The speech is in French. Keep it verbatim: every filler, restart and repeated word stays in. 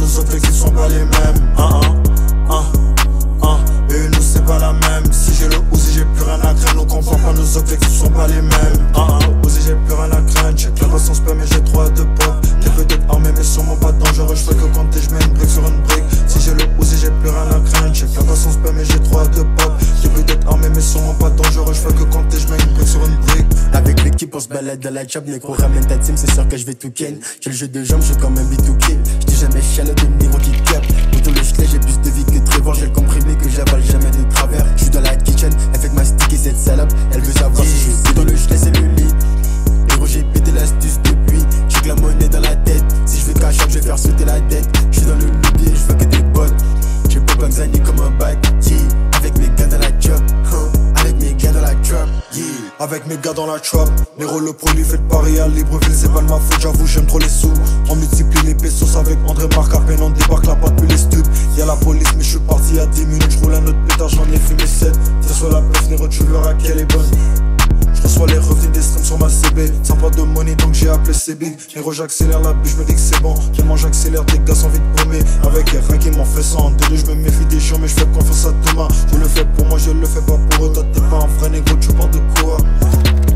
nos objectifs sont pas les mêmes. Hein, hein, hein, hein. Et nous c'est pas la même. Si j'ai le Uzi j'ai plus rien à craindre. Nos comports pas nos objectifs sont pas les mêmes. Hein, hein. Uzi j'ai plus rien à craindre. Check la croissance pas mais j'ai trop de pop. T'es peut-être armé mais sûrement pas dangereux. Je fais que compter, je mets une brique sur une brique. Si j'ai le Uzi j'ai plus rien à craindre. Check la croissance pas mais j'ai trop de pop. T'es peut-être armé mais sûrement pas dangereux. Je fais que compter, je mets une brique sur une brique. Avec l'équipe on se balade dans la job. Négro ramène ta team, c'est sûr que je vais tout ken. J'ai le jeu de jambes, je suis comme un B deux K. J'dis jamais chaleur de Niro qui cap. Autour le schlet, j'ai plus de vie que Trevor. J'ai le comprimé que j'avale jamais de travers. J'suis dans la kitchen, elle fait que mastiquer cette salope. Elle veut savoir si je suis dans le schlet, c'est le lit. Négro j'ai pété l'astuce depuis. J'ai que la monnaie dans la tête. Si je veux cash up, je vais faire sauter la dette. J'suis dans le lobby et j'veux que des bottes. J'ai pas comme Zani comme un bac, yeah. Avec mes gars dans la job, huh. Avec mes gars dans la trap, yeah. Avec mes gars dans la trap, Nero le produit fait de Paris à Libreville, c'est pas de ma faute, j'avoue j'aime trop les sous. On multiplie les pesos avec André Marc, à peine on débarque là pas depuis les stupes. Y'a la police mais je suis parti à dix minutes, j'roule un autre pétard, j'en ai fumé sept. Tire sur la puff, Nero tu verras qu'elle est bonne. Je reçois les revenus des streams sur ma C B. Sans pas de money donc j'ai appelé C B. Nero j'accélère la bûche, je me dis que c'est bon. Tellement j'accélère, tes gars sont vite paumés. Avec rien qui m'en fait ça en deux, je me méfie des gens mais je fais confiance à demain. Je le fais pour moi, je le fais pas pour eux. Toi t'es pas un vrai négro, tu parles de quoi?